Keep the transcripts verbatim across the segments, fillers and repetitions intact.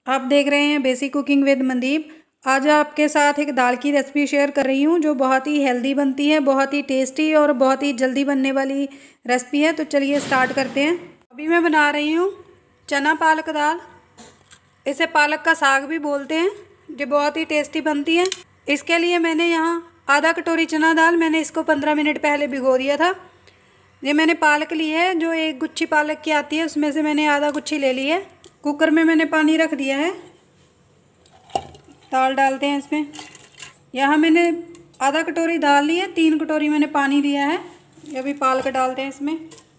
आप देख रहे हैं बेसिक कुकिंग विद मनदीप। आज आपके साथ एक दाल की रेसिपी शेयर कर रही हूँ जो बहुत ही हेल्दी बनती है, बहुत ही टेस्टी और बहुत ही जल्दी बनने वाली रेसिपी है। तो चलिए स्टार्ट करते हैं। अभी मैं बना रही हूँ चना पालक दाल। इसे पालक का साग भी बोलते हैं। जो बहुत ही टेस्टी बनती है। इसके लिए मैंने यहाँ आधा कटोरी चना दाल, मैंने इसको पंद्रह मिनट पहले भिगो दिया था। ये मैंने पालक ली है, जो एक गुच्छी पालक की आती है उसमें से मैंने आधा गुच्छी ले ली है। कुकर में मैंने पानी रख दिया है। दाल डालते हैं इसमें। यहाँ मैंने आधा कटोरी दाल ली है, तीन कटोरी मैंने पानी लिया है। अभी पालक डालते हैं इसमें।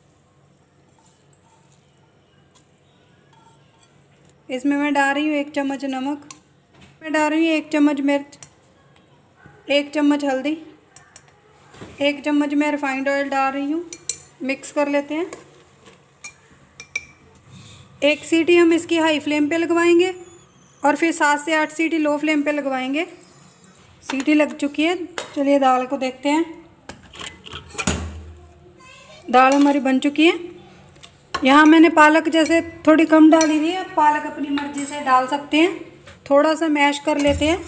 इसमें मैं डाल रही हूँ एक चम्मच नमक, मैं डाल रही हूँ एक चम्मच मिर्च, एक चम्मच हल्दी, एक चम्मच मैं रिफाइंड ऑयल डाल रही हूँ। मिक्स कर लेते हैं। एक सीटी हम इसकी हाई फ्लेम पे लगवाएंगे और फिर सात से आठ सीटी लो फ्लेम पे लगवाएंगे। सीटी लग चुकी है। चलिए दाल को देखते हैं। दाल हमारी बन चुकी है। यहाँ मैंने पालक जैसे थोड़ी कम डाली थी, अब पालक अपनी मर्ज़ी से डाल सकते हैं। थोड़ा सा मैश कर लेते हैं।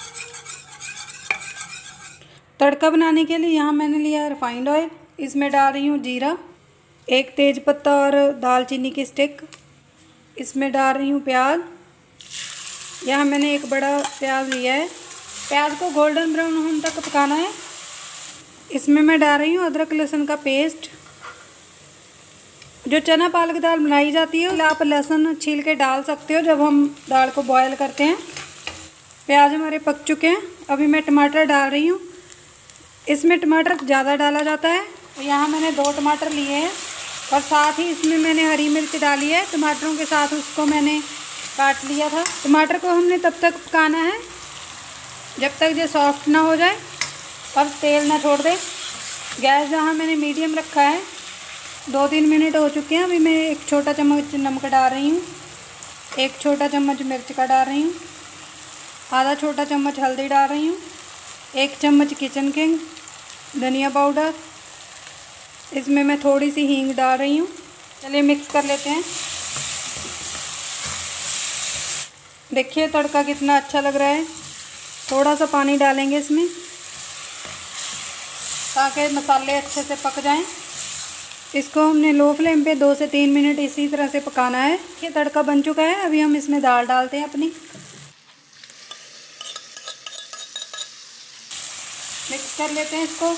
तड़का बनाने के लिए यहाँ मैंने लिया है रिफाइंड ऑयल। इसमें डाल रही हूँ जीरा, एक तेज पत्ता और दालचीनी की स्टिक। इसमें डाल रही हूँ प्याज। यहाँ मैंने एक बड़ा प्याज लिया है। प्याज को गोल्डन ब्राउन होने तक पकाना है। इसमें मैं डाल रही हूँ अदरक लहसुन का पेस्ट। जो चना पालक दाल बनाई जाती है आप लहसुन छील के डाल सकते हो जब हम दाल को बॉयल करते हैं। प्याज हमारे पक चुके हैं। अभी मैं टमाटर डाल रही हूँ। इसमें टमाटर ज़्यादा डाला जाता है। यहाँ मैंने दो टमाटर लिए हैं और साथ ही इसमें मैंने हरी मिर्च डाली है। टमाटरों के साथ उसको मैंने काट लिया था। टमाटर को हमने तब तक पकाना है जब तक ये सॉफ्ट ना हो जाए और तेल ना छोड़ दे। गैस जहाँ मैंने मीडियम रखा है। दो तीन मिनट हो चुके हैं। अभी मैं एक छोटा चम्मच नमक डाल रही हूँ, एक छोटा चम्मच मिर्च का डाल रही हूँ, आधा छोटा चम्मच हल्दी डाल रही हूँ, एक चम्मच किचन किंग धनिया पाउडर। इसमें मैं थोड़ी सी हींग डाल रही हूँ। चलिए मिक्स कर लेते हैं। देखिए तड़का कितना अच्छा लग रहा है। थोड़ा सा पानी डालेंगे इसमें ताकि मसाले अच्छे से पक जाएं। इसको हमने लो फ्लेम पे दो से तीन मिनट इसी तरह से पकाना है। ये तड़का बन चुका है। अभी हम इसमें दाल डालते हैं अपनी। मिक्स कर लेते हैं इसको।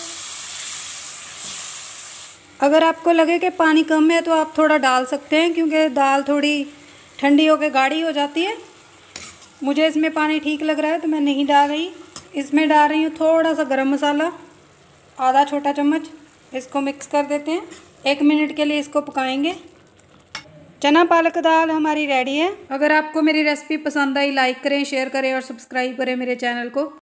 अगर आपको लगे कि पानी कम है तो आप थोड़ा डाल सकते हैं, क्योंकि दाल थोड़ी ठंडी होकर गाढ़ी हो जाती है। मुझे इसमें पानी ठीक लग रहा है तो मैं नहीं डाल रही। इसमें डाल रही हूँ थोड़ा सा गरम मसाला, आधा छोटा चम्मच। इसको मिक्स कर देते हैं। एक मिनट के लिए इसको पकाएंगे। चना पालक दाल हमारी रेडी है। अगर आपको मेरी रेसिपी पसंद आई लाइक करें, शेयर करें और सब्सक्राइब करें मेरे चैनल को।